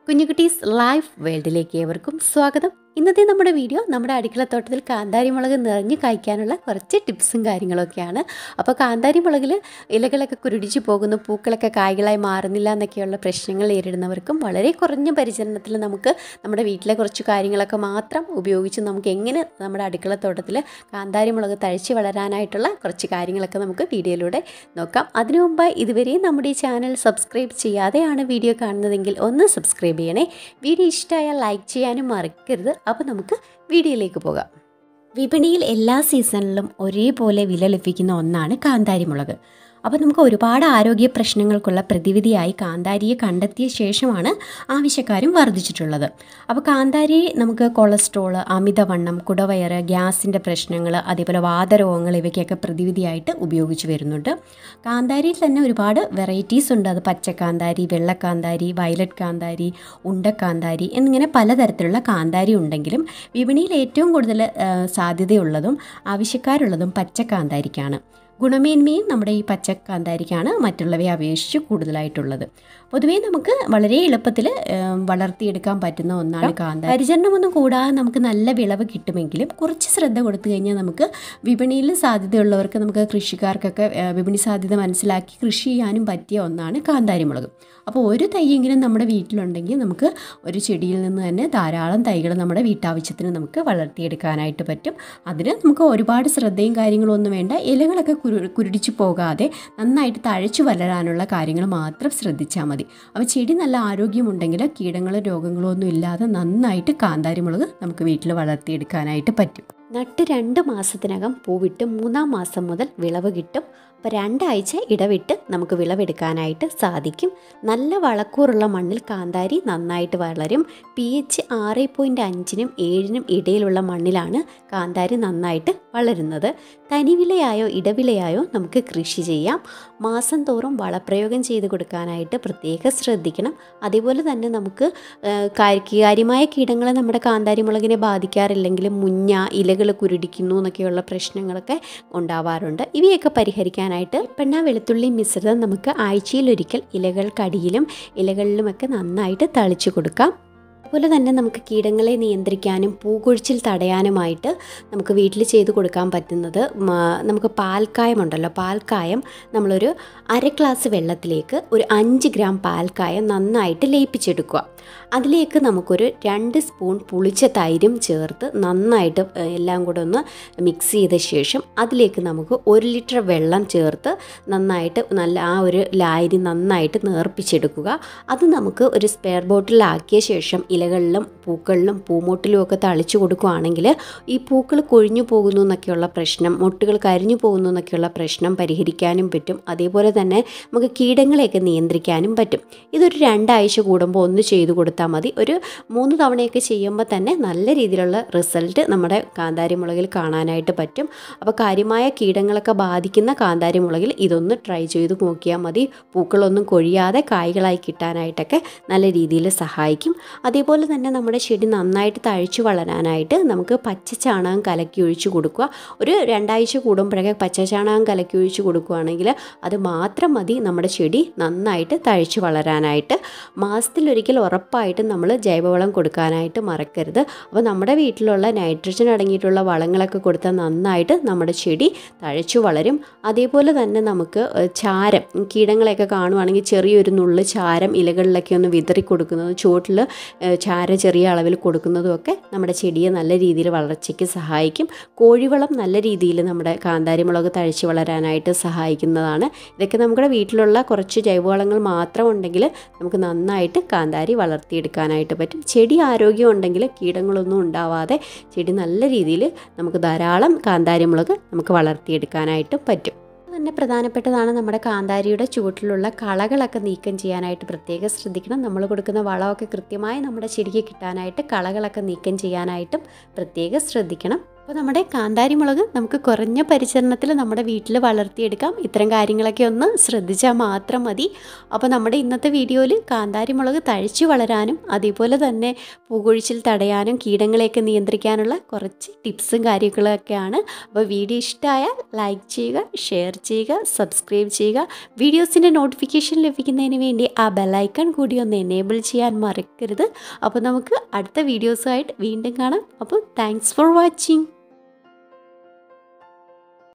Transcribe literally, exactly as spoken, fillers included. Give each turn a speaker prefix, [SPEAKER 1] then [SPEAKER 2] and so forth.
[SPEAKER 1] കുഞ്ഞുകുട്ടീസ് life വേൾഡിലേക്ക് ഏവർക്കും സ്വാഗതം. ഇന്നത്തെ നമ്മുടെ വീഡിയോ നമ്മുടെ അടുക്കളത്തോട്ടത്തിൽ കാന്താരി മുളക് നിറഞ്ഞു കായ്ക്കാനുള്ള കുറച്ച് ടിപ്സും കാര്യങ്ങളൊക്കെയാണ്. അപ്പോൾ കാന്താരി മുളകിൽ ഇലകളൊക്കെ കുരുടിച്ചു പോകുന്നു, പൂക്കളൊക്കെ കായ്കളായി മാറുന്നില്ല എന്നൊക്കെയുള്ള പ്രശ്നങ്ങൾ നേരിടുന്നവർക്കും വളരെ കുറഞ്ഞ പരിചരണത്തിൽ നമുക്ക് നമ്മുടെ വീട്ടിലെ കുറച്ച് കാര്യങ്ങളൊക്കെ മാത്രം ഉപയോഗിച്ച് നമുക്ക് എങ്ങനെ നമ്മുടെ അടുക്കളത്തോട്ടത്തിൽ കാന്താരി മുളക് തഴച്ച് വളരാനായിട്ടുള്ള കുറച്ച് കാര്യങ്ങളൊക്കെ നമുക്ക് വീഡിയോയിലൂടെ നോക്കാം. അതിനു മുമ്പായി ഇതുവരെയും നമ്മുടെ ഈ ചാനൽ സബ്സ്ക്രൈബ് ചെയ്യാതെയാണ് വീഡിയോ കാണുന്നതെങ്കിൽ ഒന്ന് സബ്സ്ക്രൈബ് ചെയ്യണേ. വീഡിയോ ഇഷ്ടമായാൽ ലൈക്ക് ചെയ്യാനും മറക്കരുത്. അപ്പോൾ നമുക്ക് വീഡിയോയിലേക്ക് പോകാം. വിപണിയിൽ എല്ലാ സീസണിലും ഒരേപോലെ വില ലഭിക്കുന്ന ഒന്നാണ് കാന്താരി മുളക്. അപ്പോൾ നമുക്ക് ഒരുപാട് ആരോഗ്യ പ്രശ്നങ്ങൾക്കുള്ള പ്രതിവിധിയായി കാന്താരിയെ കണ്ടെത്തിയ ശേഷമാണ് ആവശ്യക്കാരും വർദ്ധിച്ചിട്ടുള്ളത്. അപ്പോൾ കാന്താരി നമുക്ക് കൊളസ്ട്രോൾ, അമിതവണ്ണം, കുടവയറ്, ഗ്യാസിൻ്റെ പ്രശ്നങ്ങൾ, അതേപോലെ വാതരോഗങ്ങൾ ഇവയ്ക്കൊക്കെ പ്രതിവിധിയായിട്ട് ഉപയോഗിച്ച് വരുന്നുണ്ട്. കാന്താരിയിൽ തന്നെ ഒരുപാട് വെറൈറ്റീസ് ഉണ്ട്. അത് പച്ചക്കാന്താരി, വെള്ളക്കാന്താരി, വയലറ്റ് കാന്താരി, ഉണ്ടക്കാന്താരി എന്നിങ്ങനെ പലതരത്തിലുള്ള കാന്താരി ഉണ്ടെങ്കിലും വിപണിയിൽ ഏറ്റവും കൂടുതൽ സാധ്യതയുള്ളതും ആവശ്യക്കാരുള്ളതും പച്ചക്കാന്താരിക്കാണ്. ഗുണമേന്മയും നമ്മുടെ ഈ പച്ചക്കാന്താരിക്കാണ് മറ്റുള്ളവയെ അപേക്ഷിച്ച് കൂടുതലായിട്ടുള്ളത്. പൊതുവേ നമുക്ക് വളരെ എളുപ്പത്തിൽ വളർത്തിയെടുക്കാൻ പറ്റുന്ന ഒന്നാണ് കാന്താരി. പരിചരണമൊന്നും കൂടാതെ നമുക്ക് നല്ല വിളവ് കിട്ടുമെങ്കിലും കുറച്ച് ശ്രദ്ധ കൊടുത്തു കഴിഞ്ഞാൽ നമുക്ക് വിപണിയിൽ സാധ്യതയുള്ളവർക്ക്, നമുക്ക് കൃഷിക്കാർക്കൊക്കെ വിപണി സാധ്യത മനസ്സിലാക്കി കൃഷി ചെയ്യാനും പറ്റിയ ഒന്നാണ് കാന്താരി മുളക്. അപ്പോൾ ഒരു തൈയെങ്കിലും നമ്മുടെ വീട്ടിലുണ്ടെങ്കിൽ നമുക്ക് ഒരു ചെടിയിൽ നിന്ന് തന്നെ ധാരാളം തൈകൾ നമ്മുടെ വീട്ടാവശ്യത്തിന് നമുക്ക് വളർത്തിയെടുക്കാനായിട്ട് പറ്റും. അതിന് നമുക്ക് ഒരുപാട് ശ്രദ്ധയും കാര്യങ്ങളും ഒന്നും വേണ്ട. ഇലകളൊക്കെ കുരു കുരുടിച്ചു പോകാതെ നന്നായിട്ട് തഴച്ചു വളരാനുള്ള കാര്യങ്ങൾ മാത്രം ശ്രദ്ധിച്ചാൽ മതി. അപ്പോൾ ചെടി നല്ല ആരോഗ്യമുണ്ടെങ്കിൽ കീടങ്ങളോ രോഗങ്ങളോ ഒന്നും ഇല്ലാതെ നന്നായിട്ട് കാന്താരി മുളക് നമുക്ക് വീട്ടിൽ വളർത്തിയെടുക്കാനായിട്ട് പറ്റും. നട്ട് രണ്ട് മാസത്തിനകം പൂവിട്ട് മൂന്നാം മാസം മുതൽ വിളവ് കിട്ടും. അപ്പോൾ രണ്ടാഴ്ച ഇടവിട്ട് നമുക്ക് വിളവെടുക്കാനായിട്ട് സാധിക്കും. നല്ല വളക്കൂറുള്ള മണ്ണിൽ കാന്താരി നന്നായിട്ട് വളരും. പി എച്ച് ആറ് പോയിൻറ്റ് അഞ്ചിനും ഏഴിനും ഇടയിലുള്ള മണ്ണിലാണ് കാന്താരി നന്നായിട്ട് വളരുന്നത്. തനിവിലയായോ ഇടവിലയായോ നമുക്ക് കൃഷി ചെയ്യാം. മാസം തോറും വളപ്രയോഗം ചെയ്ത് കൊടുക്കാനായിട്ട് പ്രത്യേകം ശ്രദ്ധിക്കണം. അതേപോലെ തന്നെ നമുക്ക് കാര്യമായ കീടങ്ങളെ നമ്മുടെ കാന്താരി മുളകിനെ ബാധിക്കാറില്ലെങ്കിലും മുഞ്ഞ, ഇലകൾ കുരുടിക്കുന്നു എന്നൊക്കെയുള്ള പ്രശ്നങ്ങളൊക്കെ ഉണ്ടാവാറുണ്ട്. ഇവയൊക്കെ പരിഹരിക്കാൻ ായിട്ട് വെളിച്ചെണ്ണ, വെളുത്തുള്ളി മിശ്രിതം നമുക്ക് ആഴ്ചയിലൊരിക്കൽ ഇലകൾക്കടിയിലും ഇലകളിലുമൊക്കെ നന്നായിട്ട് തളിച്ചു കൊടുക്കാം. അതുപോലെ തന്നെ നമുക്ക് കീടങ്ങളെ നിയന്ത്രിക്കാനും പൂകൊഴിച്ചിൽ തടയാനുമായിട്ട് നമുക്ക് വീട്ടിൽ ചെയ്ത് കൊടുക്കാൻ പറ്റുന്നത്, നമുക്ക് പാൽക്കായമുണ്ടല്ലോ, പാൽക്കായം നമ്മളൊരു അര ഗ്ലാസ് വെള്ളത്തിലേക്ക് ഒരു അഞ്ച് ഗ്രാം പാൽക്കായം നന്നായിട്ട് ലയിപ്പിച്ചെടുക്കുക. അതിലേക്ക് നമുക്കൊരു രണ്ട് സ്പൂൺ പുളിച്ച തൈരും ചേർത്ത് നന്നായിട്ട് എല്ലാം കൂടെ ഒന്ന് മിക്സ് ചെയ്ത ശേഷം അതിലേക്ക് നമുക്ക് ഒരു ലിറ്റർ വെള്ളം ചേർത്ത് നന്നായിട്ട് നല്ല ആ ഒരു ലായനി നന്നായിട്ട് നേർപ്പിച്ചെടുക്കുക. അത് നമുക്ക് ഒരു സ്പെയർ ബോട്ടിലാക്കിയ ശേഷം ഇലകളിലും പൂക്കളിലും പൂമൊട്ടിലും ഒക്കെ തളിച്ചു കൊടുക്കുകയാണെങ്കിൽ ഈ പൂക്കൾ കൊഴിഞ്ഞു പോകുന്നു എന്നൊക്കെയുള്ള പ്രശ്നം, മൊട്ടുകൾ കരിഞ്ഞു പോകുന്നു എന്നൊക്കെയുള്ള പ്രശ്നം പരിഹരിക്കാനും പറ്റും. അതേപോലെ തന്നെ നമുക്ക് കീടങ്ങളെയൊക്കെ നിയന്ത്രിക്കാനും പറ്റും. ഇതൊരു രണ്ടാഴ്ച കൂടുമ്പോൾ ഒന്ന് ചെയ്തു കൊടുത്താൽ മതി. ഒരു മൂന്ന് തവണയൊക്കെ ചെയ്യുമ്പോൾ തന്നെ നല്ല രീതിയിലുള്ള റിസൾട്ട് നമ്മുടെ കാന്താരി മുളകിൽ കാണാനായിട്ട് പറ്റും. അപ്പോൾ കാര്യമായ കീടങ്ങളൊക്കെ ബാധിക്കുന്ന കാന്താരി മുളകിൽ ഇതൊന്ന് ട്രൈ ചെയ്ത് നോക്കിയാൽ മതി. പൂക്കളൊന്നും കൊഴിയാതെ കായ്കളായി കിട്ടാനായിട്ടൊക്കെ നല്ല രീതിയിൽ സഹായിക്കും. അതേപോലെ തന്നെ നമ്മുടെ ചെടി നന്നായിട്ട് തഴച്ചു വളരാനായിട്ട് നമുക്ക് പച്ച ചാണകം കലക്കി ഒഴിച്ച് കൊടുക്കുക. ഒരു രണ്ടാഴ്ച കൂടുമ്പോഴൊക്കെ പച്ച ചാണകം കലക്കി ഒഴിച്ച് കൊടുക്കുകയാണെങ്കിൽ അത് മാത്രം മതി നമ്മുടെ ചെടി നന്നായിട്ട് തഴച്ചു വളരാനായിട്ട്. മാസത്തിലൊരിക്കൽ ഉറപ്പായിട്ടും നമ്മൾ ജൈവവളം കൊടുക്കാനായിട്ട് മറക്കരുത്. അപ്പോൾ നമ്മുടെ വീട്ടിലുള്ള നൈട്രജൻ അടങ്ങിയിട്ടുള്ള വളങ്ങളൊക്കെ കൊടുത്താൽ നന്നായിട്ട് നമ്മുടെ ചെടി തഴച്ചു വളരും. അതേപോലെ തന്നെ നമുക്ക് ചാരം, കീടങ്ങളെയൊക്കെ കാണുവാണെങ്കിൽ ചെറിയൊരു നുള്ള് ചാരം ഇലകളിലൊക്കെ ഒന്ന് വിതറി കൊടുക്കുന്നത്, ചുവട്ടിൽ ചാരം ചെറിയ അളവിൽ കൊടുക്കുന്നതുമൊക്കെ നമ്മുടെ ചെടിയെ നല്ല രീതിയിൽ വളർച്ചയ്ക്ക് സഹായിക്കും. കോഴിവളം നല്ല രീതിയിൽ നമ്മുടെ കാന്താരി മുളക് തഴച്ച് വളരാനായിട്ട് സഹായിക്കുന്നതാണ്. ഇതൊക്കെ നമ്മുടെ വീട്ടിലുള്ള കുറച്ച് ജൈവവളങ്ങൾ മാത്രം ഉണ്ടെങ്കിൽ നമുക്ക് നന്നായിട്ട് കാന്താരി വളർത്തിയെടുക്കാനായിട്ട് പറ്റും. ചെടി ആരോഗ്യം ഉണ്ടെങ്കിൽ കീടങ്ങളൊന്നും ഉണ്ടാവാതെ ചെടി നല്ല രീതിയിൽ നമുക്ക് ധാരാളം കാന്താരി മുളക് നമുക്ക് വളർത്തിയെടുക്കാനായിട്ട് പറ്റും. തന്നെ പ്രധാനപ്പെട്ടതാണ് നമ്മുടെ കാന്താരിയുടെ ചുവട്ടിലുള്ള കളകളൊക്കെ നീക്കം ചെയ്യാനായിട്ട് പ്രത്യേകം ശ്രദ്ധിക്കണം. നമ്മൾ കൊടുക്കുന്ന വളമൊക്കെ കൃത്യമായി നമ്മുടെ ചെടിക്ക് കിട്ടാനായിട്ട് കളകളൊക്കെ നീക്കം ചെയ്യാനായിട്ടും പ്രത്യേകം ശ്രദ്ധിക്കണം. അപ്പോൾ നമ്മുടെ കാന്താരി മുളക് നമുക്ക് കുറഞ്ഞ പരിചരണത്തിൽ നമ്മുടെ വീട്ടിൽ വളർത്തിയെടുക്കാം. ഇത്തരം കാര്യങ്ങളൊക്കെ ഒന്ന് ശ്രദ്ധിച്ചാൽ മാത്രം മതി. അപ്പോൾ നമ്മുടെ ഇന്നത്തെ വീഡിയോയിൽ കാന്താരി മുളക് തഴച്ചു വളരാനും അതേപോലെ തന്നെ പൂകൊഴിച്ചിൽ തടയാനും കീടങ്ങളെയൊക്കെ നിയന്ത്രിക്കാനുള്ള കുറച്ച് ടിപ്സും കാര്യങ്ങളൊക്കെയാണ്. അപ്പോൾ വീഡിയോ ഇഷ്ടമായാൽ ലൈക്ക് ചെയ്യുക, ഷെയർ ചെയ്യുക, സബ്സ്ക്രൈബ് ചെയ്യുക. വീഡിയോസിൻ്റെ നോട്ടിഫിക്കേഷൻ ലഭിക്കുന്നതിന് വേണ്ടി ആ ബെല്ലൈക്കൺ കൂടി ഒന്ന് എനേബിൾ ചെയ്യാൻ മറക്കരുത്. അപ്പോൾ നമുക്ക് അടുത്ത വീഡിയോസുമായിട്ട് വീണ്ടും കാണാം. അപ്പോൾ താങ്ക്സ് ഫോർ വാച്ചിങ്.